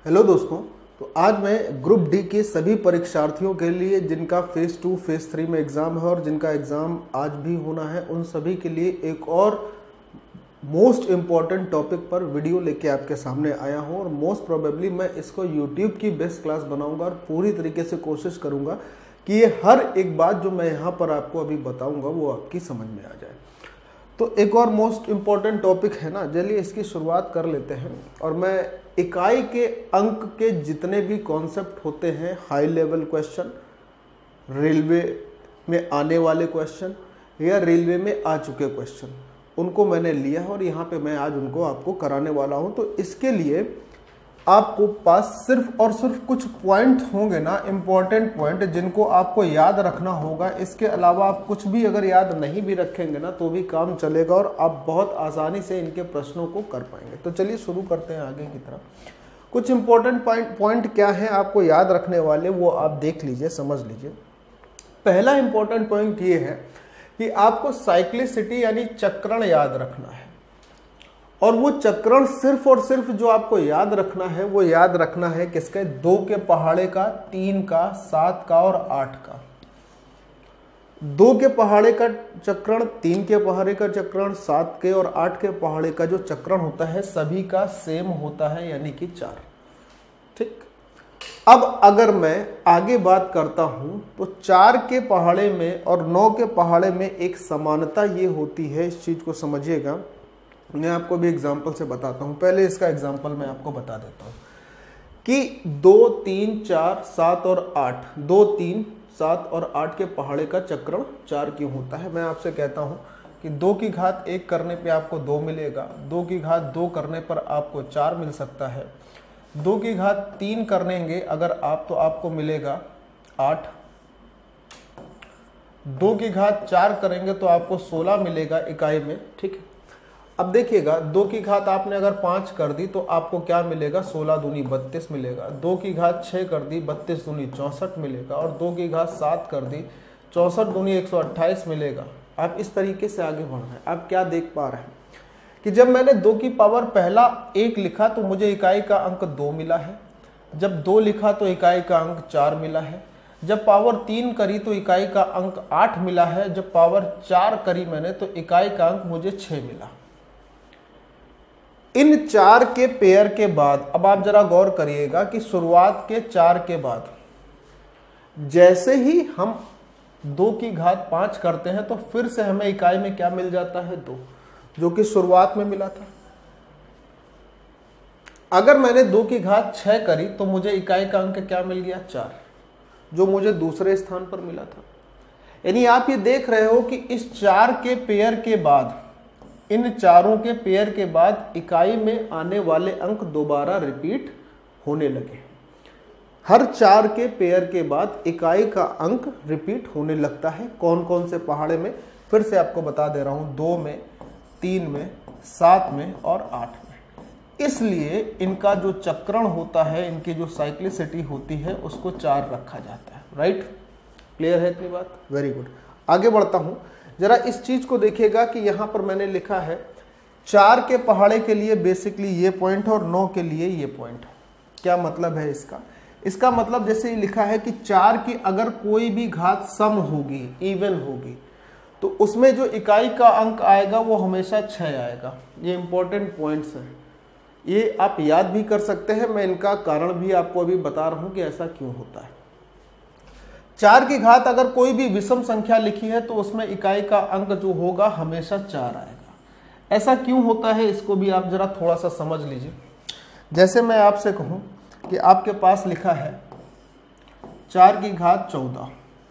Hello दोस्तों। तो आज मैं ग्रुप डी के सभी परीक्षार्थियों के लिए जिनका फेज़ 2 फेज़ 3 में एग्ज़ाम है और जिनका एग्ज़ाम आज भी होना है, उन सभी के लिए एक और मोस्ट इम्पॉर्टेंट टॉपिक पर वीडियो लेके आपके सामने आया हूं। और मोस्ट प्रोबेबली मैं इसको यूट्यूब की बेस्ट क्लास बनाऊंगा और पूरी तरीके से कोशिश करूंगा कि ये हर एक बात जो मैं यहाँ पर आपको अभी बताऊँगा वो आपकी समझ में आ जाए। तो एक और मोस्ट इम्पॉर्टेंट टॉपिक है ना, चलिए इसकी शुरुआत कर लेते हैं। और मैं इकाई के अंक के जितने भी कॉन्सेप्ट होते हैं, हाई लेवल क्वेश्चन, रेलवे में आने वाले क्वेश्चन या रेलवे में आ चुके क्वेश्चन, उनको मैंने लिया और यहाँ पे मैं आज उनको आपको कराने वाला हूँ। तो इसके लिए आपको पास सिर्फ और सिर्फ कुछ पॉइंट होंगे ना, इम्पॉर्टेंट पॉइंट, जिनको आपको याद रखना होगा। इसके अलावा आप कुछ भी अगर याद नहीं भी रखेंगे ना तो भी काम चलेगा और आप बहुत आसानी से इनके प्रश्नों को कर पाएंगे। तो चलिए शुरू करते हैं आगे की तरफ। कुछ इंपॉर्टेंट पॉइंट क्या है आपको याद रखने वाले, वो आप देख लीजिए, समझ लीजिए। पहला इंपॉर्टेंट पॉइंट ये है कि आपको साइक्लिसिटी यानी चक्रण याद रखना है। और वो चक्रण सिर्फ और सिर्फ जो आपको याद रखना है वो याद रखना है किसके? 2 के पहाड़े का, 3 का, 7 का और 8 का। 2 के पहाड़े का चक्रण, 3 के पहाड़े का चक्रण, 7 के और 8 के पहाड़े का जो चक्रण होता है सभी का सेम होता है, यानी कि 4। ठीक। अब अगर मैं आगे बात करता हूं तो 4 के पहाड़े में और 9 के पहाड़े में एक समानता ये होती है, इस चीज को समझिएगा। मैं आपको भी एग्जाम्पल से बताता हूं। पहले इसका एग्जाम्पल मैं आपको बता देता हूं कि 2, 3, 4, 7 और 8, 2, 3, 7 और 8 के पहाड़े का चक्रण 4 क्यों होता है। मैं आपसे कहता हूं कि 2 की घात 1 करने पे आपको 2 मिलेगा, 2 की घात 2 करने पर आपको 4 मिल सकता है, 2 की घात 3 करेंगे अगर आप तो आपको मिलेगा 8, 2 की घात 4 करेंगे तो आपको 16 मिलेगा इकाई में। ठीक है। अब देखिएगा, 2 की घात आपने अगर 5 कर दी तो आपको क्या मिलेगा? 16 दूनी 32 मिलेगा। 2 की घात 6 कर दी, 32 दूनी 64 मिलेगा। और 2 की घात 7 कर दी, 64 दूनी 128 मिलेगा। आप इस तरीके से आगे बढ़ रहे हैं। आप क्या देख पा रहे हैं कि जब मैंने 2 की पावर पहला 1 लिखा तो मुझे इकाई का अंक 2 मिला है। जब 2 लिखा तो इकाई का अंक 4 मिला है। जब पावर 3 करी तो इकाई का अंक 8 मिला है। जब पावर 4 करी मैंने तो इकाई का अंक मुझे 6 मिला। इन 4 के पेयर के बाद अब आप जरा गौर करिएगा कि शुरुआत के 4 के बाद जैसे ही हम 2 की घात 5 करते हैं तो फिर से हमें इकाई में क्या मिल जाता है? 2, जो कि शुरुआत में मिला था। अगर मैंने 2 की घात 6 करी तो मुझे इकाई का अंक क्या मिल गया? 4, जो मुझे दूसरे स्थान पर मिला था। यानी आप ये देख रहे हो कि इस 4 के पेयर के बाद, इन चारों के पेयर के बाद इकाई में आने वाले अंक दोबारा रिपीट होने लगे। हर 4 के पेयर के बाद इकाई का अंक रिपीट होने लगता है। कौन कौन से पहाड़े में? फिर से आपको बता दे रहा हूं, 2 में, 3 में, 7 में और 8 में। इसलिए इनका जो चक्रण होता है, इनकी जो साइक्लिसिटी होती है, उसको 4 रखा जाता है। राइट? क्लियर है इतनी बात? Very good. आगे बढ़ता हूं। जरा इस चीज को देखिएगा कि यहां पर मैंने लिखा है 4 के पहाड़े के लिए बेसिकली ये पॉइंट और 9 के लिए ये पॉइंट। क्या मतलब है इसका? इसका मतलब जैसे ये लिखा है कि 4 की अगर कोई भी घात सम होगी, इवन होगी, तो उसमें जो इकाई का अंक आएगा वो हमेशा 6 आएगा। ये इंपॉर्टेंट पॉइंट्स हैं, ये आप याद भी कर सकते हैं। मैं इनका कारण भी आपको अभी बता रहा हूं कि ऐसा क्यों होता है। 4 की घात अगर कोई भी विषम संख्या लिखी है तो उसमें इकाई का अंक जो होगा हमेशा 4 आएगा। ऐसा क्यों होता है इसको भी आप जरा थोड़ा सा समझ लीजिए। जैसे मैं आपसे कहूं कि आपके पास लिखा है 4 की घात 14,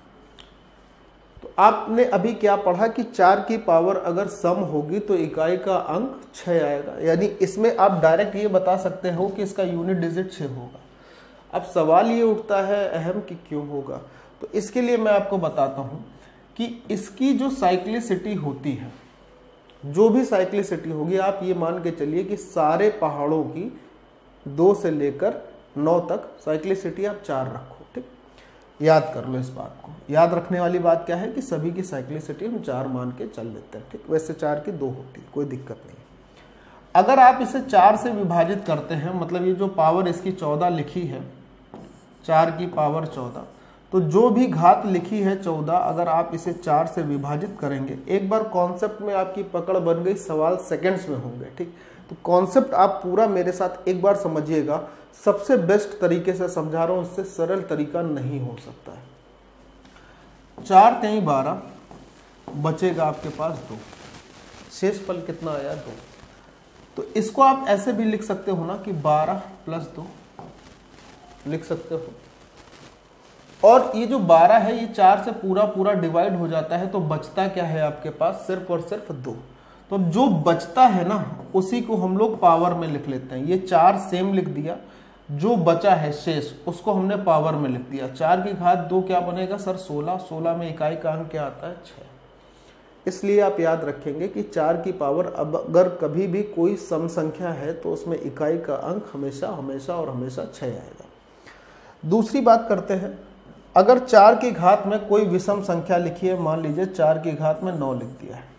तो आपने अभी क्या पढ़ा कि 4 की पावर अगर सम होगी तो इकाई का अंक 6 आएगा। यानी इसमें आप डायरेक्ट ये बता सकते हो कि इसका यूनिट डिजिट 6 होगा। अब सवाल ये उठता है अहम कि क्यों होगा। तो इसके लिए मैं आपको बताता हूं कि इसकी जो साइक्लिसिटी होती है, जो भी साइक्लिसिटी होगी, आप ये मान के चलिए कि सारे पहाड़ों की 2 से लेकर 9 तक साइक्लिसिटी आप 4 रखो। ठीक, याद कर लो इस बात को। याद रखने वाली बात क्या है कि सभी की साइक्लिसिटी हम 4 मान के चल लेते हैं। ठीक, वैसे 4 की 2 होती है, कोई दिक्कत नहीं। अगर आप इसे 4 से विभाजित करते हैं, मतलब ये जो पावर इसकी 14 लिखी है, 4 की पावर 14, तो जो भी घात लिखी है 14, अगर आप इसे 4 से विभाजित करेंगे, एक बार कॉन्सेप्ट में आपकी पकड़ बन गई, सवाल सेकंड्स में होंगे। ठीक, तो कॉन्सेप्ट आप पूरा मेरे साथ एक बार समझिएगा। सबसे बेस्ट तरीके से समझा रहा हूं, उससे सरल तरीका नहीं हो सकता है। 4 3 12, बचेगा आपके पास 2, शेष फल कितना आया 2। तो इसको आप ऐसे भी लिख सकते हो ना कि 12 + 2 लिख सकते हो, और ये जो 12 है ये 4 से पूरा डिवाइड हो जाता है, तो बचता क्या है आपके पास, सिर्फ और सिर्फ 2। तो जो बचता है ना उसी को हम लोग पावर में लिख लेते हैं। ये 4 सेम लिख दिया, जो बचा है शेष उसको हमने पावर में लिख दिया। 4 की घात 2 क्या बनेगा सर, 16। 16 में इकाई का अंक क्या आता है, 6। इसलिए आप याद रखेंगे कि 4 की पावर, अब अगर कभी भी कोई सम संख्या है तो उसमें इकाई का अंक हमेशा हमेशा और हमेशा 6 आएगा। दूसरी बात करते हैं, अगर 4 की घात में कोई विषम संख्या लिखी है, मान लीजिए 4 की घात में 9 लिख दिया है।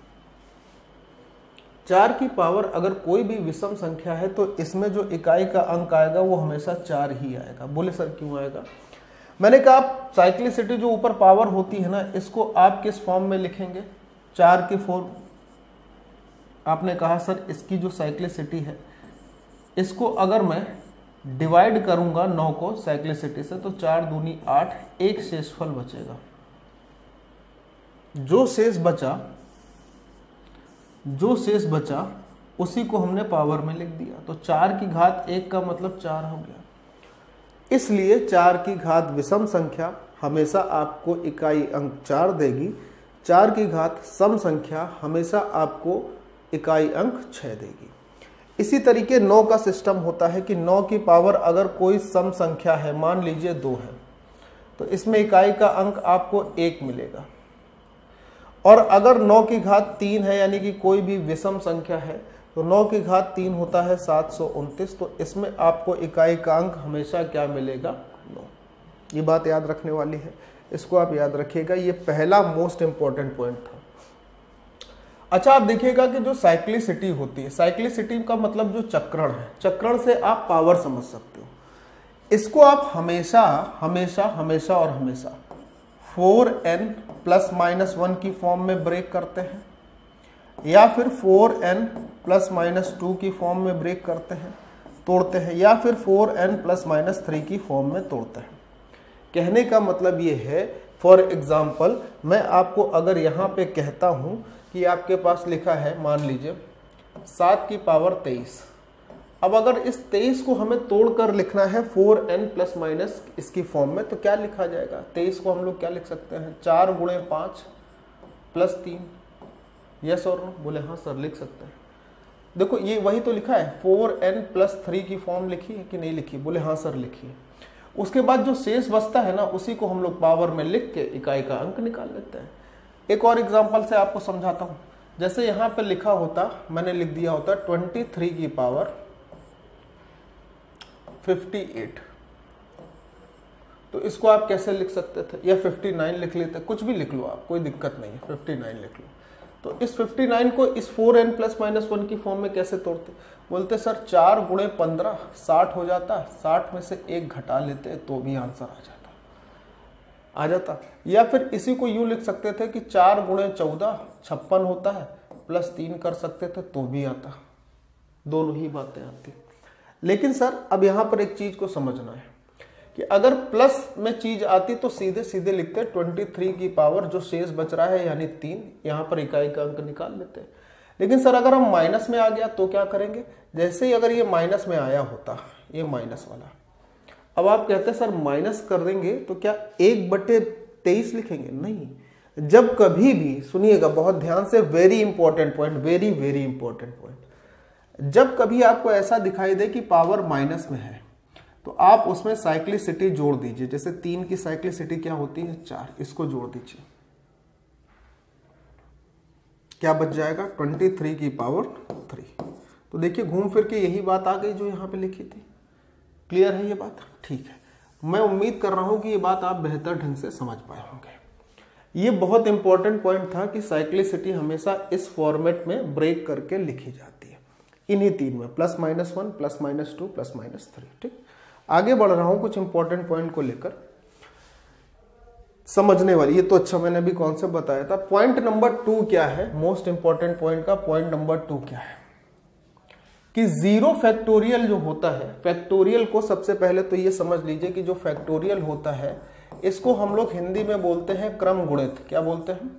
4 की पावर अगर कोई भी विषम संख्या है तो इसमें जो इकाई का अंक आएगा वो हमेशा 4 ही आएगा। बोले सर क्यों आएगा? मैंने कहा साइक्लिसिटी जो ऊपर पावर होती है ना, इसको आप किस फॉर्म में लिखेंगे, 4 की फॉर्म। आपने कहा सर इसकी जो साइक्लिसिटी है, इसको अगर मैं डिवाइड करूंगा 9 को साइक्लिसिटी से, तो 4 दूनी 8, एक शेषफल बचेगा। जो शेष बचा उसी को हमने पावर में लिख दिया। तो 4 की घात 1 का मतलब 4 हो गया। इसलिए 4 की घात विषम संख्या हमेशा आपको इकाई अंक 4 देगी। 4 की घात सम संख्या हमेशा आपको इकाई अंक 6 देगी। इसी तरीके 9 का सिस्टम होता है कि 9 की पावर अगर कोई सम संख्या है, मान लीजिए 2 है, तो इसमें इकाई का अंक आपको 1 मिलेगा। और अगर 9 की घात 3 है, यानी कि कोई भी विषम संख्या है, तो 9 की घात 3 होता है 729, तो इसमें आपको इकाई का अंक हमेशा क्या मिलेगा, 9। ये बात याद रखने वाली है, इसको आप याद रखिएगा। ये पहला मोस्ट इंपॉर्टेंट पॉइंट था। अच्छा, आप देखिएगा कि जो साइक्लिसिटी होती है, साइक्लिसिटी का मतलब जो चक्रण है, चक्रण से आप पावर समझ सकते हो। इसको आप हमेशा हमेशा हमेशा और हमेशा 4n ± 1 की फॉर्म में ब्रेक करते हैं, या फिर 4n ± 2 की फॉर्म में ब्रेक करते हैं, तोड़ते हैं, या फिर 4n ± 3 की फॉर्म में तोड़ते हैं। कहने का मतलब ये है, फॉर एग्जाम्पल मैं आपको अगर यहाँ पे कहता हूँ कि आपके पास लिखा है, मान लीजिए 7 की पावर 23। अब अगर इस 23 को हमें तोड़कर लिखना है 4n ± इसकी फॉर्म में, तो क्या लिखा जाएगा? 23 को हम लोग क्या लिख सकते हैं, 4 × 5 + 3। यस और नो? बोले हाँ सर लिख सकते हैं। देखो ये वही तो लिखा है, 4n + 3 की फॉर्म लिखी है कि नहीं लिखी? बोले हाँ सर लिखी है। उसके बाद जो शेष बचता है ना, उसी को हम लोग पावर में लिख के इकाई का अंक निकाल लेते हैं। एक और एग्जांपल से आपको समझाता हूं। जैसे यहाँ पे लिखा होता, मैंने लिख दिया होता 23 की पावर 58, तो इसको आप कैसे लिख सकते थे, या 59 लिख लेते, कुछ भी लिख लो आप, कोई दिक्कत नहीं है, 59 लिख लो। तो इस 59 को इस 4n ± 1 की फॉर्म में कैसे तोड़ते? बोलते सर 4 × 15 60 हो जाता, 60 में से 1 घटा लेते तो भी आंसर आ जाता। या फिर इसी को यूं लिख सकते थे कि 4 × 14 56 होता है, +3 कर सकते थे तो भी आता। दोनों ही बातें आती। लेकिन सर अब यहाँ पर एक चीज को समझना है कि अगर प्लस में चीज आती तो सीधे सीधे लिखते 23 की पावर, जो शेष बच रहा है यानी 3, यहाँ पर इकाई का अंक निकाल लेते। लेकिन सर अगर हम माइनस में आ गया तो क्या करेंगे? जैसे ही अगर ये माइनस में आया होता, ये माइनस वाला, अब आप कहते हैं सर माइनस कर देंगे तो क्या 1/23 लिखेंगे? नहीं। जब कभी भी, सुनिएगा बहुत ध्यान से, very important point, very very important point, जब कभी आपको ऐसा दिखाई दे कि पावर माइनस में है तो आप उसमें साइक्लिसिटी जोड़ दीजिए। जैसे 3 की साइक्लिसिटी क्या होती है, 4, इसको जोड़ दीजिए, क्या बच जाएगा, 23 की पावर 3। तो देखिए घूम फिर के यही बात आ गई जो यहाँ पे लिखी थी। क्लियर है ये बात? ठीक है, मैं उम्मीद कर रहा हूं कि ये बात आप बेहतर ढंग से समझ पाए होंगे। ये बहुत इंपॉर्टेंट पॉइंट था कि साइक्लिसिटी हमेशा इस फॉर्मेट में ब्रेक करके लिखी जाती है। इन्हीं तीन में, +-1, +-2, +-3। ठीक, आगे बढ़ रहा हूं कुछ इंपॉर्टेंट पॉइंट को लेकर समझने वाली। ये तो अच्छा मैंने अभी कॉन्सेप्ट बताया था। पॉइंट नंबर 2 क्या है, मोस्ट इंपॉर्टेंट पॉइंट का पॉइंट नंबर 2 क्या है कि 0 फैक्टोरियल जो होता है, फैक्टोरियल को सबसे पहले तो ये समझ लीजिए कि जो फैक्टोरियल होता है इसको हम लोग हिंदी में बोलते हैं क्रम गुणित। क्या बोलते हैं?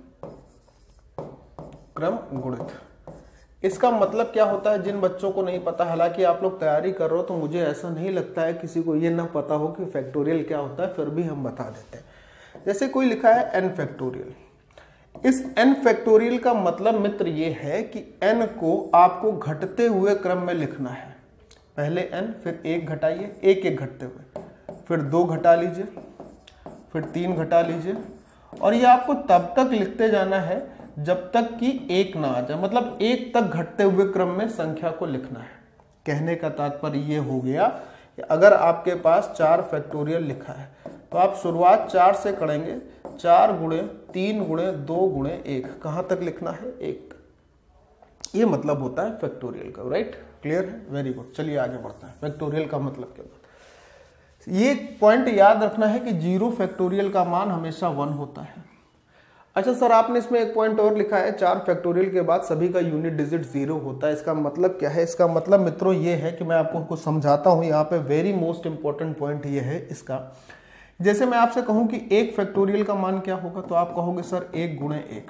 क्रम गुणित। इसका मतलब क्या होता है, जिन बच्चों को नहीं पता, हालांकि आप लोग तैयारी कर रहे हो तो मुझे ऐसा नहीं लगता है किसी को ये ना पता हो कि फैक्टोरियल क्या होता है, फिर भी हम बता देते हैं। जैसे कोई लिखा है n फैक्टोरियल, इस n फैक्टोरियल का मतलब मित्र ये है कि n को आपको घटते हुए क्रम में लिखना है। पहले n, फिर 1 घटाइए, 1-1 घटते हुए, फिर 2 घटा लीजिए, फिर 3 घटा लीजिए, और ये आपको तब तक लिखते जाना है जब तक कि 1 ना आ जाए, मतलब 1 तक घटते हुए क्रम में संख्या को लिखना है। कहने का तात्पर्य ये हो गया कि अगर आपके पास 4 फैक्टोरियल लिखा है तो आप शुरुआत 4 से करेंगे, 4 गुणे 3 गुणे 2 गुणे 1, कहां तक लिखना है? 1 तक। ये मतलब होता है फैक्टोरियल का। राइट, क्लियर है? Very good. चलिए आगे बढ़ते हैं। फैक्टोरियल का मतलब क्या होता है, ये पॉइंट याद रखना है कि 0 फैक्टोरियल का मान हमेशा 1 होता है। अच्छा सर, आपने इसमें एक पॉइंट और लिखा है, 4 फैक्टोरियल के बाद सभी का यूनिट डिजिट 0 होता है। इसका मतलब क्या है? इसका मतलब मित्रों ये है कि मैं आपको कुछ समझाता हूं। यहाँ पे वेरी मोस्ट इंपॉर्टेंट पॉइंट ये है इसका, जैसे मैं आपसे कहूं कि 1 फैक्टोरियल का मान क्या होगा, तो आप कहोगे सर 1 गुणे 1।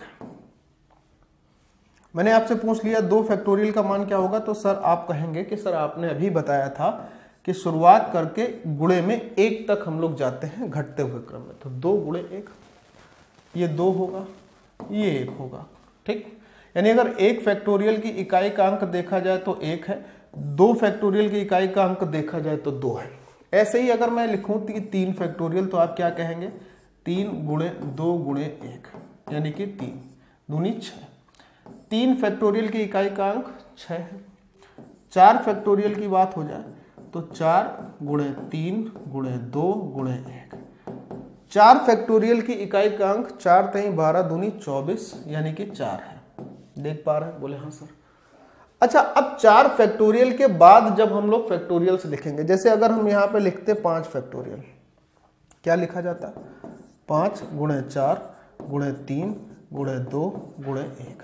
मैंने आपसे पूछ लिया 2 फैक्टोरियल का मान क्या होगा, तो सर आप कहेंगे कि सर आपने अभी बताया था कि शुरुआत करके गुणे में 1 तक हम लोग जाते हैं घटते हुए क्रम में, तो 2 गुणे 1, ये 2 होगा, ये 1 होगा। ठीक, यानी अगर 1 फैक्टोरियल की इकाई का अंक देखा जाए तो 1 है, 2 फैक्टोरियल की इकाई का अंक देखा जाए तो 2 है। ऐसे ही अगर मैं लिखूं 3 फैक्टोरियल तो आप क्या कहेंगे? 3 गुणे 2 गुणे 1, यानी कि 3 दूनी 6। 3 फैक्टोरियल की इकाई का अंक 6 है। 4 फैक्टोरियल की बात हो जाए तो 4 गुणे 3 गुणे 2 गुणे 1। 4 फैक्टोरियल की इकाई का अंक 4 3 12 दूनी 24, यानी कि 4 है। देख पा रहे हैं? बोले हाँ सर। अच्छा, अब 4 फैक्टोरियल के बाद जब हम लोग फैक्टोरियल्स लिखेंगे, जैसे अगर हम यहाँ पे लिखते 5 फैक्टोरियल, क्या लिखा जाता है? 5 गुणे 4 गुणे 3 गुणे 2 गुणे 1।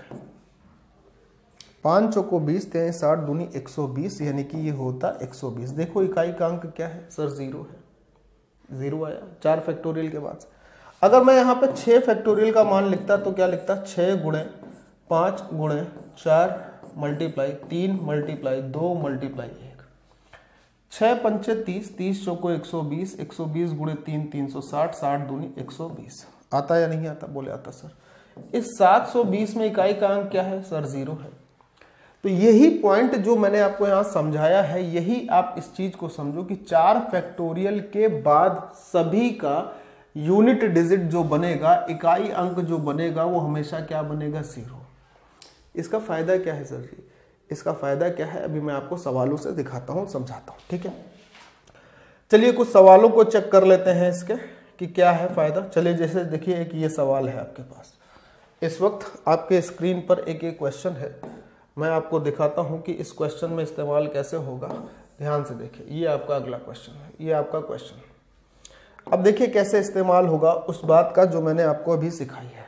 5 चौको 20, 3 60 दूनी 120, यानी कि ये होता 120। देखो इकाई का अंक क्या है सर? 0 है। 0 आया 4 फैक्टोरियल के बाद। अगर मैं यहाँ पे 6 फैक्टोरियल का मान लिखता तो क्या लिखता? 6 गुणे 5 गुणे 4 मल्टीप्लाई 3 मल्टीप्लाई 2 मल्टीप्लाई 1। 6 पंचे 30, 30 चौको 120, 120 गुणे 3 360, 60 दूनी 120। आता या नहीं आता? बोले आता सर। इस 720 में इकाई का अंक क्या है सर? 0 है। तो यही पॉइंट जो मैंने आपको यहाँ समझाया है, यही आप इस चीज को समझो कि 4 फैक्टोरियल के बाद सभी का यूनिट डिजिट जो बनेगा, इकाई अंक जो बनेगा, वो हमेशा क्या बनेगा? 0। इसका फायदा क्या है सर जी? इसका फायदा क्या है अभी मैं आपको सवालों से दिखाता हूँ, समझाता हूँ। ठीक है, चलिए कुछ सवालों को चेक कर लेते हैं इसके कि क्या है फायदा। चलिए जैसे देखिए, एक ये सवाल है आपके पास, इस वक्त आपके स्क्रीन पर एक क्वेश्चन है। मैं आपको दिखाता हूं कि इस क्वेश्चन में इस्तेमाल कैसे होगा। ध्यान से देखिए, ये आपका अगला क्वेश्चन है, ये आपका क्वेश्चन। अब देखिए कैसे इस्तेमाल होगा उस बात का जो मैंने आपको अभी सिखाई है।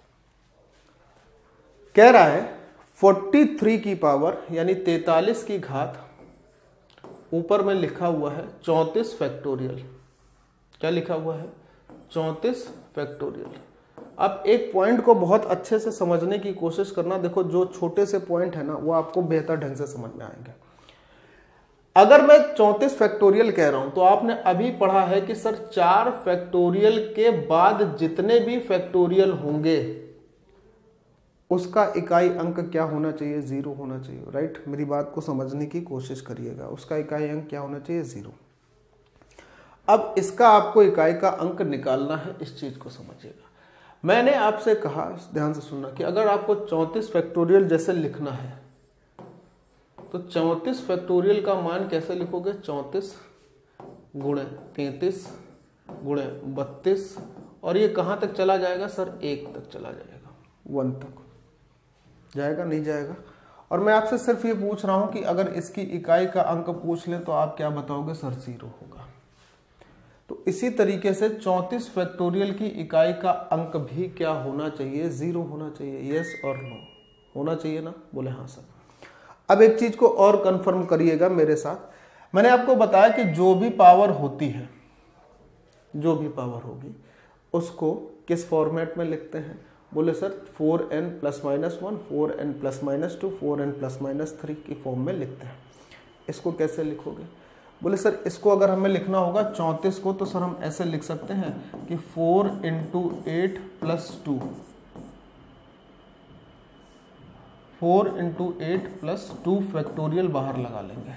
कह रहा है 43 की पावर यानी 43 की घात, ऊपर में लिखा हुआ है 34 फैक्टोरियल। क्या लिखा हुआ है? 34 फैक्टोरियल। अब एक पॉइंट को बहुत अच्छे से समझने की कोशिश करना। देखो जो छोटे से पॉइंट है ना, वो आपको बेहतर ढंग से समझ में आएंगे। अगर मैं 34 फैक्टोरियल कह रहा हूं तो आपने अभी पढ़ा है कि सर 4 फैक्टोरियल के बाद जितने भी फैक्टोरियल होंगे उसका इकाई अंक क्या होना चाहिए? 0 होना चाहिए। राइट, मेरी बात को समझने की कोशिश करिएगा। उसका इकाई अंक क्या होना चाहिए? 0। अब इसका आपको इकाई का अंक निकालना है, इस चीज को समझिएगा। मैंने आपसे कहा, ध्यान से सुनना, कि अगर आपको 34 फैक्टोरियल जैसे लिखना है तो 34 फैक्टोरियल का मान कैसे लिखोगे? 34 गुणे 33 गुणे 32, और ये कहां तक चला जाएगा सर? 1 तक चला जाएगा, 1 तक जाएगा, नहीं जाएगा? और मैं आपसे सिर्फ ये पूछ रहा हूं कि अगर इसकी इकाई का अंक पूछ लें तो आप क्या बताओगे सर 0 होगा। तो इसी तरीके से 34 फैक्टोरियल की इकाई का अंक भी क्या होना चाहिए, 0 होना चाहिए। यस और नो, होना चाहिए ना? बोले हाँ सर। अब एक चीज को और कंफर्म करिएगा मेरे साथ। मैंने आपको बताया कि जो भी पावर होती है, जो भी पावर होगी उसको किस फॉर्मेट में लिखते हैं? बोले सर 4n + -1, 4n + -2, 4n + -3 की फॉर्म में लिखते हैं। इसको कैसे लिखोगे? बोले सर इसको अगर हमें लिखना होगा 34 को, तो सर हम ऐसे लिख सकते हैं कि 4 × 8 + 2, 4 × 8 + 2 फैक्टोरियल बाहर लगा लेंगे।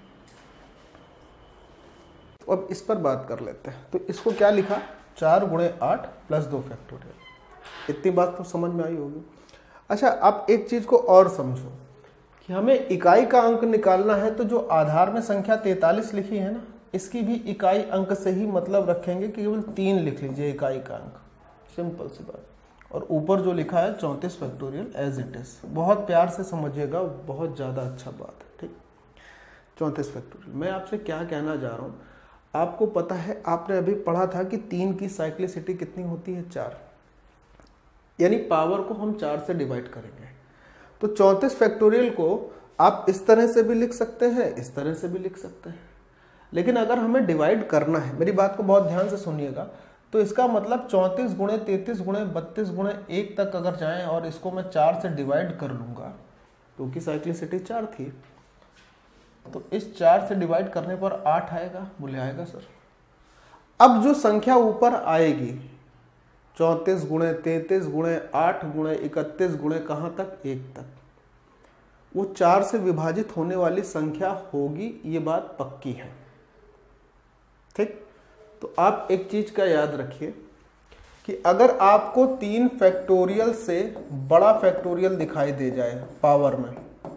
अब इस पर बात कर लेते हैं। तो इसको क्या लिखा? 4 × 8 + 2 फैक्टोरियल। इतनी बात तो समझ में आई होगी। अच्छा, अब एक चीज को और समझो कि हमें इकाई का अंक निकालना है, तो जो आधार में संख्या 43 लिखी है ना, इसकी भी इकाई अंक से ही मतलब रखेंगे कि केवल 3 लिख लीजिए इकाई का अंक, सिंपल सी बात। और ऊपर जो लिखा है 34 फैक्टोरियल एज इट इज, बहुत प्यार से समझिएगा, बहुत ज़्यादा अच्छा बात है, ठीक। 34 फैक्टोरियल। मैं आपसे क्या कहना जा रहा हूँ, आपको पता है, आपने अभी पढ़ा था कि 3 की साइक्लिसिटी कितनी होती है? 4, यानी पावर को हम 4 से डिवाइड करेंगे। तो 34 फैक्टोरियल को आप इस तरह से भी लिख सकते हैं, इस तरह से भी लिख सकते हैं, लेकिन अगर हमें डिवाइड करना है, मेरी बात को बहुत ध्यान से सुनिएगा, तो इसका मतलब 34 × 33 × 32 × 1 तक अगर जाएं और इसको मैं 4 से डिवाइड कर लूँगा, क्योंकि साइक्लिसिटी 4 थी, तो इस 4 से डिवाइड करने पर 8 आएगा। बोले आएगा सर। अब जो संख्या ऊपर आएगी 34 × 33 × 8 × 31 × कहाँ तक? 1 तक, वो 4 से विभाजित होने वाली संख्या होगी, ये बात पक्की है, ठीक। तो आप एक चीज का याद रखिए कि अगर आपको 3 फैक्टोरियल से बड़ा फैक्टोरियल दिखाई दे जाए, पावर में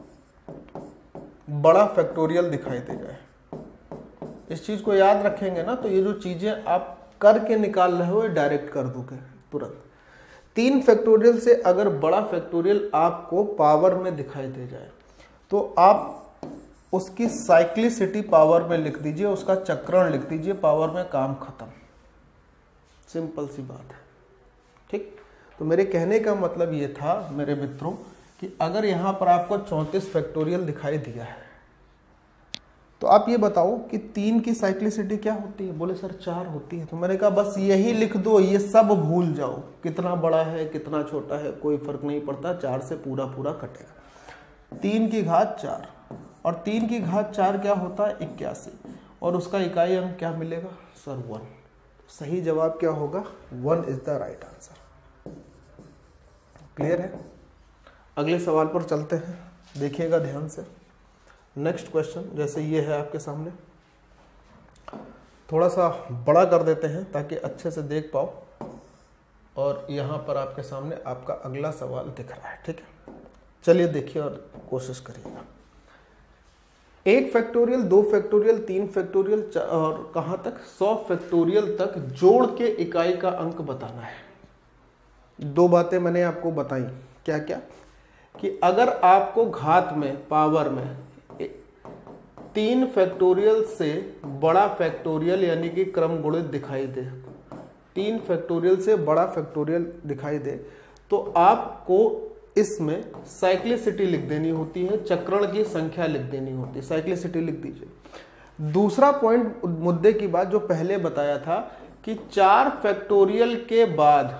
बड़ा फैक्टोरियल दिखाई दे जाए, इस चीज को याद रखेंगे ना, तो ये जो चीजें आप करके निकाल रहे हो ये डायरेक्ट कर दोगे तुरंत। 3 फैक्टोरियल से अगर बड़ा फैक्टोरियल आपको पावर में दिखाई दे जाए, तो आप उसकी साइक्लिसिटी पावर में लिख दीजिए, उसका चक्रण लिख दीजिए पावर में, काम खत्म, सिंपल सी बात है, ठीक। तो मेरे कहने का मतलब ये था मेरे मित्रों कि अगर यहाँ पर आपको 34 फैक्टोरियल दिखाई दिया है, तो आप ये बताओ कि 3 की साइक्लिसिटी क्या होती है? बोले सर 4 होती है। तो मैंने कहा बस यही लिख दो, ये सब भूल जाओ, कितना बड़ा है कितना छोटा है कोई फर्क नहीं पड़ता, 4 से पूरा पूरा कटेगा। 3 की घात 4, और 3 की घात 4 क्या होता है? 81, और उसका इकाई अंक क्या मिलेगा सर? 1। सही जवाब क्या होगा? 1 is the right answer. Clear है? अगले सवाल पर चलते हैं, देखिएगा ध्यान से। नेक्स्ट क्वेश्चन जैसे ये है आपके सामने, थोड़ा सा बड़ा कर देते हैं ताकि अच्छे से देख पाओ, और यहाँ पर आपके सामने आपका अगला सवाल दिख रहा है, ठीक है। चलिए देखिए और कोशिश करिएगा। 1 फैक्टोरियल, 2 फैक्टोरियल, 3 फैक्टोरियल और कहाँ तक? 100 फैक्टोरियल तक जोड़ के इकाई का अंक बताना है। 2 बातें मैंने आपको बताई, क्या क्या? कि अगर आपको घात में, पावर में 3 फैक्टोरियल से बड़ा फैक्टोरियल यानी कि क्रम गुणित दिखाई दे, 3 फैक्टोरियल से बड़ा फैक्टोरियल दिखाई दे, तो आपको इसमें साइक्लिसिटी लिख देनी होती है, चक्रण की संख्या लिख देनी होती है, साइक्लिसिटी लिख दीजिए। दूसरा पॉइंट, मुद्दे की बात जो पहले बताया था कि 4 फैक्टोरियल के बाद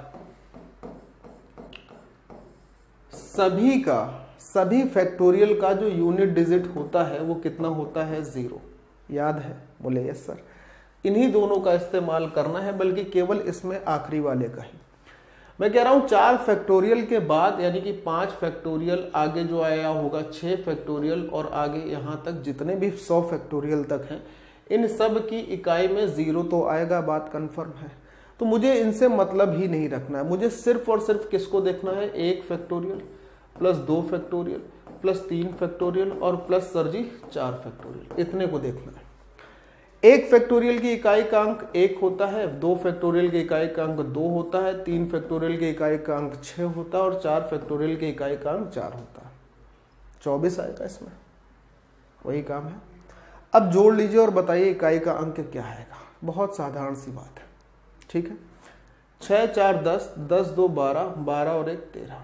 सभी फैक्टोरियल का जो यूनिट डिजिट होता है वो कितना होता है? 0। याद है? बोले यस सर। इन्हीं दोनों का इस्तेमाल करना है, बल्कि केवल इसमें आखिरी वाले का ही। मैं कह रहा हूं 4 फैक्टोरियल के बाद यानी कि 5 फैक्टोरियल, आगे जो आया होगा 6 फैक्टोरियल, और आगे यहां तक जितने भी 100 फैक्टोरियल तक हैं, इन सब की इकाई में 0 तो आएगा, बात कंफर्म है। तो मुझे इनसे मतलब ही नहीं रखना है, मुझे सिर्फ और सिर्फ किसको देखना है? 1 factorial plus 2 factorial plus 3 factorial और प्लस सर जी 4 फैक्टोरियल, इतने को देखना है। 1 फैक्टोरियल की इकाई का अंक 1 होता है, 2 फैक्टोरियल की इकाई का अंक 2 होता है, 3 फैक्टोरियल की इकाई का अंक 6 होता है, और 4 फैक्टोरियल की इकाई का अंक 4 होता है। 24 आएगा इसमें, वही काम है। अब जोड़ लीजिए और बताइए इकाई का अंक क्या आएगा। बहुत साधारण सी बात है, ठीक है। 6 4 10, 10 2 12, 12 और 1 13।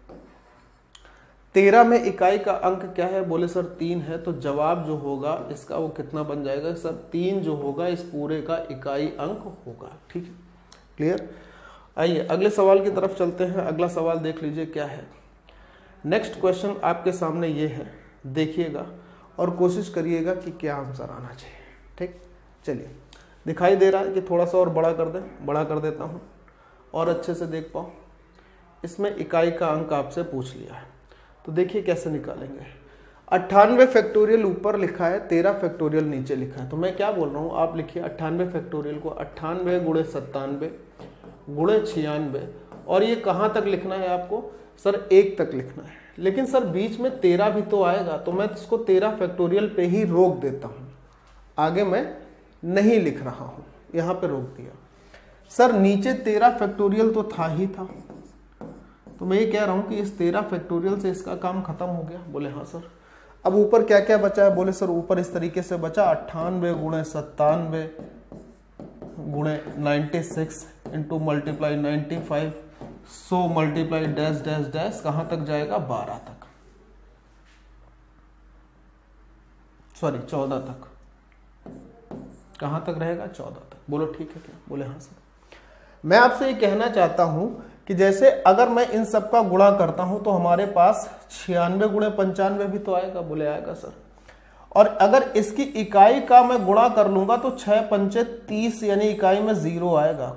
13 में इकाई का अंक क्या है? बोले सर 3 है। तो जवाब जो होगा इसका वो कितना बन जाएगा सर? 3 जो होगा इस पूरे का इकाई अंक होगा, ठीक है, क्लियर। आइए अगले सवाल की तरफ चलते हैं। अगला सवाल देख लीजिए क्या है। नेक्स्ट क्वेश्चन आपके सामने ये है, देखिएगा और कोशिश करिएगा कि क्या आंसर आना चाहिए, ठीक। चलिए, दिखाई दे रहा है कि थोड़ा सा और बड़ा कर दें? बड़ा कर देता हूँ और अच्छे से देख पाओ। इसमें इकाई का अंक आपसे पूछ लिया है, तो देखिए कैसे निकालेंगे। 98 फैक्टोरियल ऊपर लिखा है, 13 फैक्टोरियल नीचे लिखा है। तो मैं क्या बोल रहा हूँ, आप लिखिए 98 फैक्टोरियल को 98 गुणे 97 गुणे 96, और ये कहाँ तक लिखना है आपको? सर 1 तक लिखना है। लेकिन सर बीच में 13 भी तो आएगा, तो मैं इसको 13 फैक्टोरियल पे ही रोक देता हूँ, आगे मैं नहीं लिख रहा हूँ, यहाँ पे रोक दिया। सर नीचे 13 फैक्टोरियल तो था ही था, तो मैं ये कह रहा हूँ कि इस 13 फैक्टोरियल से इसका काम खत्म हो गया। बोले हाँ सर। अब ऊपर क्या क्या बचा है? बोले सर ऊपर इस तरीके से बचा 98 गुणे 97 गुणे 96 into multiply 95 100 multiply dash dash dash, कहां तक जाएगा? 12 तक, सॉरी 14 तक। कहां तक रहेगा? 14 तक। बोलो ठीक है क्या? बोले हाँ सर। मैं आपसे ये कहना चाहता हूं कि जैसे अगर मैं इन सब का गुणा करता हूं तो हमारे पास 96 गुणे 95 भी तो आएगा। बोले आएगा सर। और अगर इसकी इकाई का मैं गुणा कर लूंगा तो 6 पंचे 30, यानी इकाई में 0 आएगा।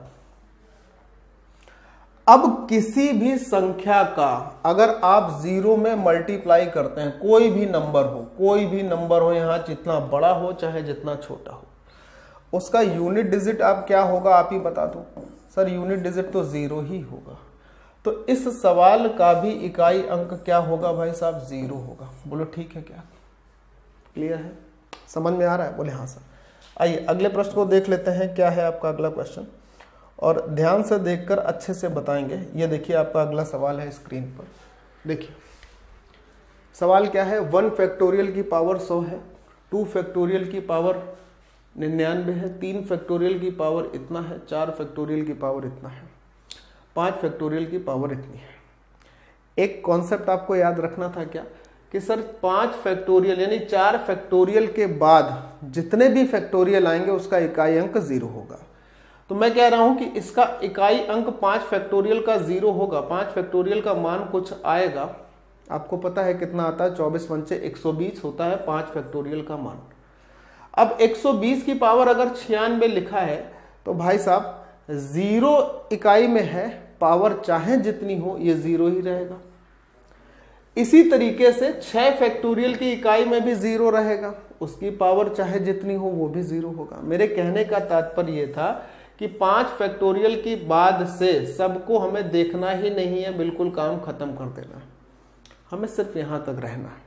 अब किसी भी संख्या का अगर आप 0 में मल्टीप्लाई करते हैं, कोई भी नंबर हो, यहां जितना बड़ा हो चाहे जितना छोटा हो, उसका यूनिट डिजिट आप क्या होगा? आप ही बता दो। सर यूनिट डिजिट तो 0 ही होगा। तो इस सवाल का भी इकाई अंक क्या होगा भाई साहब? 0 होगा। बोलो ठीक है क्या? क्लियर है? समझ में आ रहा है? बोले हाँ सर। आइए अगले प्रश्न को देख लेते हैं। क्या है आपका अगला क्वेश्चन, और ध्यान से देखकर अच्छे से बताएंगे। ये देखिए आपका अगला सवाल है स्क्रीन पर। देखिए सवाल क्या है। 1 फैक्टोरियल की पावर 100 है, 2 फैक्टोरियल की पावर 99 है, 3 फैक्टोरियल की पावर इतना है, 4 फैक्टोरियल की पावर इतना है, 5 फैक्टोरियल की पावर इतनी है। एक कॉन्सेप्ट आपको याद रखना था क्या, कि सर 5 फैक्टोरियल यानी 4 फैक्टोरियल के बाद जितने भी फैक्टोरियल आएंगे उसका इकाई अंक 0 होगा। तो मैं कह रहा हूं कि इसका इकाई अंक 5 फैक्टोरियल का 0 होगा। 5 फैक्टोरियल का मान कुछ आएगा, आपको पता है कितना आता है? 24 पंचे 120 होता है 5 फैक्टोरियल का मान। अब 120 की पावर अगर 96 लिखा है तो भाई साहब 0 इकाई में है, पावर चाहे जितनी हो ये 0 ही रहेगा। इसी तरीके से 6 फैक्टोरियल की इकाई में भी 0 रहेगा, उसकी पावर चाहे जितनी हो वो भी 0 होगा। मेरे कहने का तात्पर्य ये था कि 5 फैक्टोरियल की बाद से सबको हमें देखना ही नहीं है, बिल्कुल काम खत्म कर देना है, हमें सिर्फ यहां तक रहना है।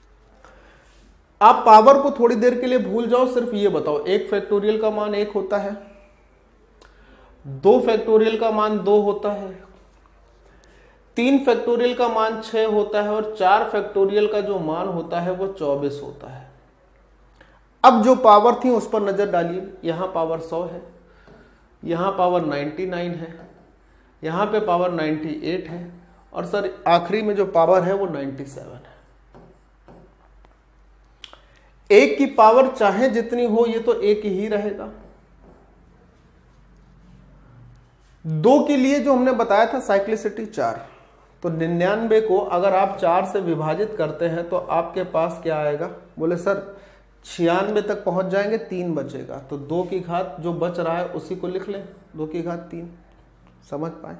आप पावर को थोड़ी देर के लिए भूल जाओ, सिर्फ ये बताओ 1 फैक्टोरियल का मान 1 होता है, 2 फैक्टोरियल का मान 2 होता है, 3 फैक्टोरियल का मान 6 होता है, और 4 फैक्टोरियल का जो मान होता है वो 24 होता है। अब जो पावर थी उस पर नजर डालिए। यहां पावर 100 है, यहां पावर 99 है, यहां पे पावर 98 है, और सर आखिरी में जो पावर है वो 97 है। 1 की पावर चाहे जितनी हो ये तो 1 ही रहेगा। 2 के लिए जो हमने बताया था साइक्लिसिटी 4, तो 99 को अगर आप 4 से विभाजित करते हैं तो आपके पास क्या आएगा? बोले सर 96 तक पहुंच जाएंगे, 3 बचेगा, तो 2 की घात जो बच रहा है उसी को लिख लें, 2 की घात 3। समझ पाए?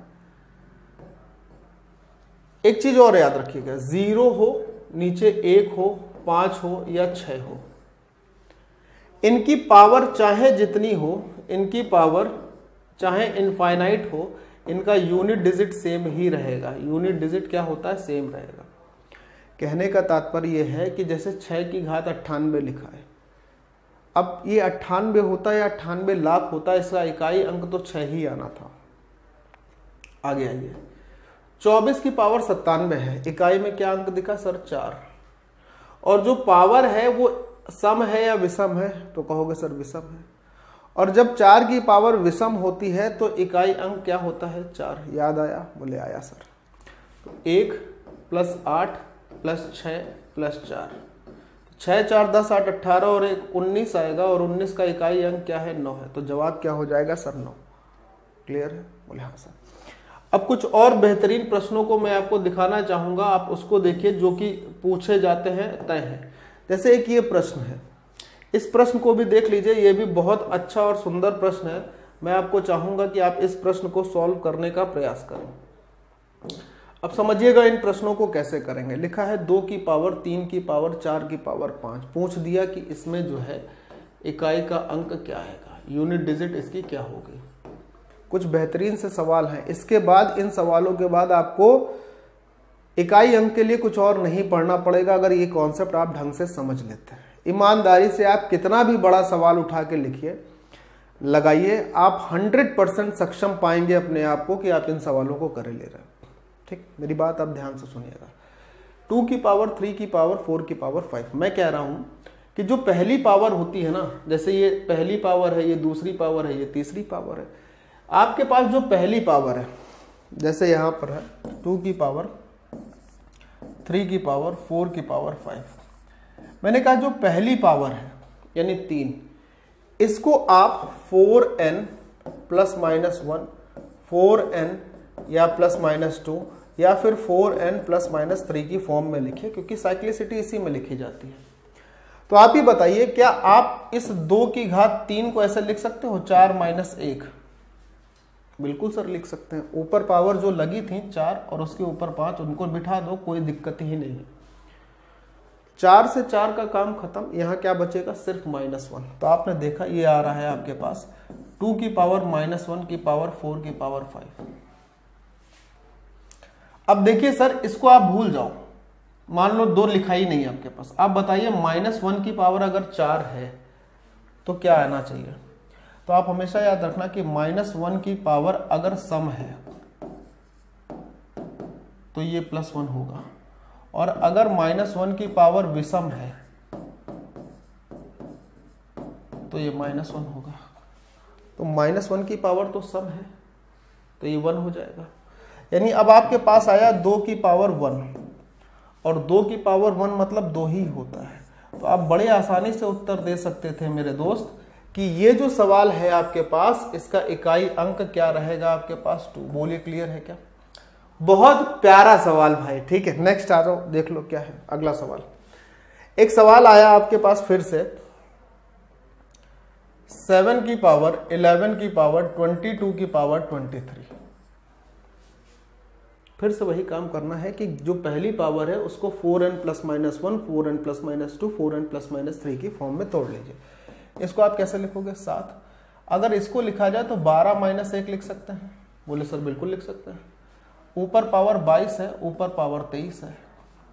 एक चीज और याद रखिएगा, 0 हो, नीचे 1 हो, 5 हो या 6 हो, इनकी पावर चाहे जितनी हो, इनकी पावर चाहे इनफाइनाइट हो, इनका यूनिट डिजिट सेम ही रहेगा। यूनिट डिजिट क्या होता है? सेम रहेगा। कहने का तात्पर्य यह है कि जैसे 6 की घात 98 लिखा है, अब ये 98 होता है या 98 लाख होता है, इसका इकाई अंक तो 6 ही आना था। आगे आइए, 24 की पावर 97 है, इकाई में क्या अंक दिखा सर? 4। और जो पावर है वो सम है या विषम है, तो कहोगे सर विषम है। और जब 4 की पावर विषम होती है तो इकाई अंक क्या होता है, 4। याद आया, बोले आया सर। तो 1 + 8 + 6 + 4, 6 4 10 8 18 और 1 19 आएगा, और 19 का इकाई अंक क्या है, 9 है। तो जवाब क्या हो जाएगा सर, 9। क्लियर है, बोले हाँ सर। अब कुछ और बेहतरीन प्रश्नों को मैं आपको दिखाना चाहूंगा, आप उसको देखिए जो कि पूछे जाते हैं तय हैं। जैसे एक ये प्रश्न है, इस प्रश्न को भी देख लीजिए, ये भी बहुत अच्छा और सुंदर प्रश्न है। मैं आपको चाहूंगा कि आप इस प्रश्न को सॉल्व करने का प्रयास करें। अब समझिएगा इन प्रश्नों को कैसे करेंगे। लिखा है 2 की पावर 3 की पावर 4 की पावर 5, पूछ दिया कि इसमें जो है इकाई का अंक क्या आएगा, यूनिट डिजिट इसकी क्या होगी। कुछ बेहतरीन से सवाल हैं। इसके बाद, इन सवालों के बाद आपको इकाई अंक के लिए कुछ और नहीं पढ़ना पड़ेगा, अगर ये कॉन्सेप्ट आप ढंग से समझ लेते हैं। ईमानदारी से आप कितना भी बड़ा सवाल उठा के लिखिए, लगाइए, आप 100% सक्षम पाएंगे अपने आप को कि आप इन सवालों को करे ले रहे हैं। ठीक, मेरी बात आप ध्यान से सुनिएगा। 2 की पावर 3 की पावर 4 की पावर 5, मैं कह रहा हूं कि जो पहली पावर होती है ना, जैसे ये पहली पावर है, ये दूसरी पावर है, ये तीसरी पावर है। आपके पास जो पहली पावर है, जैसे यहां पर है 2 की पावर 3 की पावर 4 की पावर 5, मैंने कहा जो पहली पावर है यानी 3, इसको आप 4n ± 1, 4n या ±2 या फिर 4n ± 3 की फॉर्म में लिखिए, क्योंकि साइक्लिसिटी इसी में लिखी जाती है। तो आप ही बताइए, क्या आप इस 2 की घात 3 को ऐसे लिख सकते हो, 4 - 1? बिल्कुल सर लिख सकते हैं। ऊपर पावर जो लगी थी 4 और उसके ऊपर 5, उनको बिठा दो, कोई दिक्कत ही नहीं। 4 से 4 का काम खत्म, यहां क्या बचेगा, सिर्फ -1। तो आपने देखा ये आ रहा है आपके पास 2 की पावर -1 की पावर 4 की पावर 5। अब देखिए सर, इसको आप भूल जाओ, मान लो 2 लिखा ही नहीं आपके पास। आप बताइए -1 की पावर अगर 4 है तो क्या आना चाहिए। तो आप हमेशा याद रखना कि -1 की पावर अगर सम है तो ये +1 होगा, और अगर -1 की पावर विषम है तो ये -1 होगा। तो -1 की पावर तो सम है तो ये 1 हो जाएगा। यानी अब आपके पास आया 2 की पावर 1, और 2 की पावर 1 मतलब 2 ही होता है। तो आप बड़े आसानी से उत्तर दे सकते थे मेरे दोस्त कि ये जो सवाल है आपके पास, इसका इकाई अंक क्या रहेगा आपके पास, 2। बोलिए क्लियर है क्या? बहुत प्यारा सवाल भाई। ठीक है, नेक्स्ट आ जाओ, देख लो क्या है अगला सवाल। एक सवाल आया आपके पास फिर से, 7 की पावर 11 की पावर 22 की पावर 23। फिर से वही काम करना है कि जो पहली पावर है उसको 4n ± 1, 4n ± 2, 4n ± 3 की फॉर्म में तोड़ लीजिए। इसको आप कैसे लिखोगे, 7। अगर इसको लिखा जाए तो 12 - 1 लिख सकते हैं। बोले सर बिल्कुल लिख सकते हैं। ऊपर पावर 22 है, ऊपर पावर 23 है।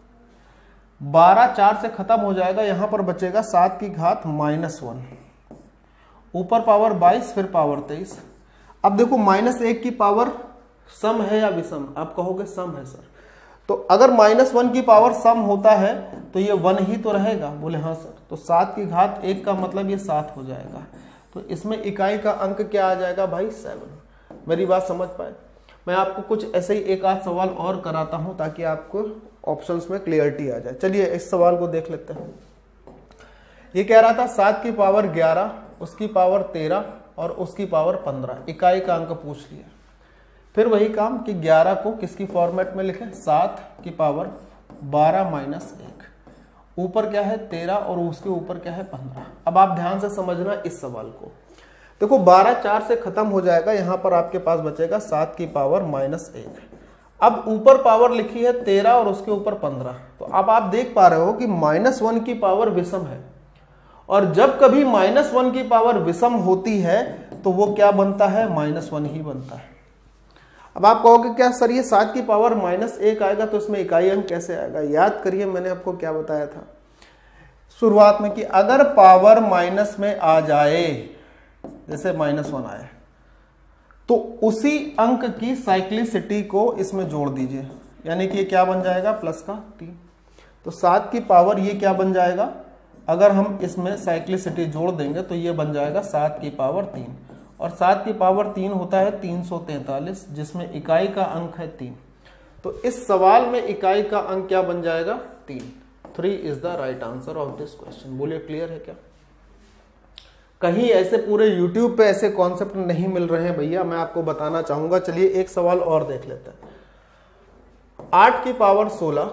12 4 से खत्म हो जाएगा, यहां पर बचेगा 7 की घात -1, ऊपर पावर 22 फिर पावर 23। अब देखो -1 की पावर सम है या विषम, आप कहोगे सम है सर। तो अगर -1 की पावर सम होता है तो ये 1 ही तो रहेगा। बोले हाँ सर। तो 7 की घात 1 का मतलब ये 7 हो जाएगा। तो इसमें इकाई का अंक क्या आ जाएगा भाई, 7। मेरी बात समझ पाए? मैं आपको कुछ ऐसे ही एक आध सवाल और कराता हूं ताकि आपको ऑप्शंस में क्लियरिटी आ जाए। चलिए इस सवाल को देख लेते हैं। ये कह रहा था 7 की पावर 11, उसकी पावर 13 और उसकी पावर 15, इकाई का अंक पूछ लिया। फिर वही काम कि 11 को किसकी फॉर्मेट में लिखें, 7 की पावर 12 - 1, ऊपर क्या है 13 और उसके ऊपर क्या है 15। अब आप ध्यान से समझना इस सवाल को। देखो 12 4 से खत्म हो जाएगा, यहां पर आपके पास बचेगा 7 की पावर -1। अब ऊपर पावर लिखी है 13 और उसके ऊपर 15। तो अब आप देख पा रहे हो कि -1 की पावर विषम है, और जब कभी -1 की पावर विषम होती है तो वो क्या बनता है, -1 ही बनता है। अब आप कहोगे क्या सर ये 7 की पावर -1 आएगा तो इसमें इकाई अंक कैसे आएगा? याद करिए मैंने आपको क्या बताया था शुरुआत में कि अगर पावर माइनस में आ जाए, जैसे -1 आए, तो उसी अंक की साइक्लिसिटी को इसमें जोड़ दीजिए, यानी कि ये क्या बन जाएगा, प्लस का 3। तो 7 की पावर ये क्या बन जाएगा, अगर हम इसमें साइक्लिसिटी जोड़ देंगे तो ये बन जाएगा 7 की पावर 3, और 7 की पावर 3 होता है 343, जिसमें इकाई का अंक है 3। तो इस सवाल में इकाई का अंक क्या बन जाएगा, 3। 3 is the right answer of this question. बोलिए क्लियर है क्या? कहीं ऐसे पूरे YouTube पे ऐसे कॉन्सेप्ट नहीं मिल रहे हैं भैया, मैं आपको बताना चाहूंगा। चलिए एक सवाल और देख लेते हैं। 8 की पावर 16,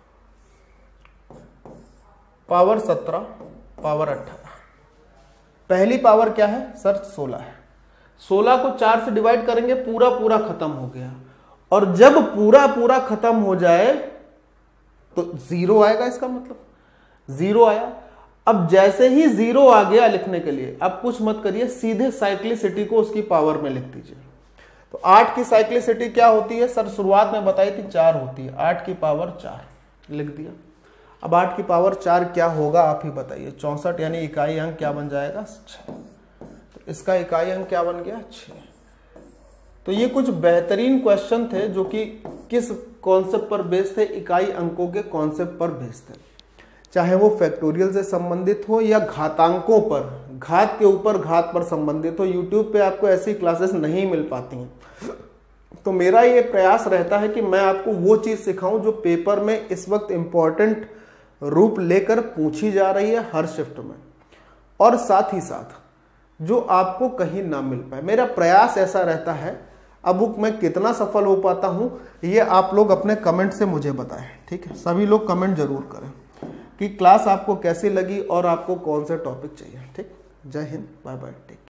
पावर 17, पावर 18। पहली पावर क्या है सर, 16 है। 16 को 4 से डिवाइड करेंगे, पूरा पूरा खत्म हो गया। और जब पूरा पूरा खत्म हो जाए तो 0 आएगा, इसका मतलब 0 आया। अब जैसे ही 0 आ गया लिखने के लिए, अब कुछ मत करिए, सीधे साइक्लिसिटी को उसकी पावर में लिख दीजिए। तो 8 की साइक्लिसिटी क्या होती है सर, शुरुआत में बताई थी 4 होती है। 8 की पावर 4 लिख दिया। अब 8 की पावर 4 क्या होगा आप ही बताइए। 64 यानी इकाई अंक क्या बन जाएगा, 6। तो इसका इकाई अंक क्या बन गया, 6। तो ये कुछ बेहतरीन क्वेश्चन थे जो कि किस कॉन्सेप्ट पर बेस्ड थे, इकाई अंकों के कॉन्सेप्ट पर बेस्ड थे। चाहे वो फैक्टोरियल से संबंधित हो या घातांकों पर, घात के ऊपर घात पर संबंधित हो। यूट्यूब पे आपको ऐसी क्लासेस नहीं मिल पाती हैं। तो मेरा ये प्रयास रहता है कि मैं आपको वो चीज़ सिखाऊं जो पेपर में इस वक्त इम्पॉर्टेंट रूप लेकर पूछी जा रही है हर शिफ्ट में, और साथ ही साथ जो आपको कहीं ना मिल पाए। मेरा प्रयास ऐसा रहता है। अब मैं कितना सफल हो पाता हूं ये आप लोग अपने कमेंट से मुझे बताएं, ठीक है? सभी लोग कमेंट जरूर करें कि क्लास आपको कैसी लगी और आपको कौन से टॉपिक चाहिए, ठीक? जय हिंद, बाय बाय, टेक।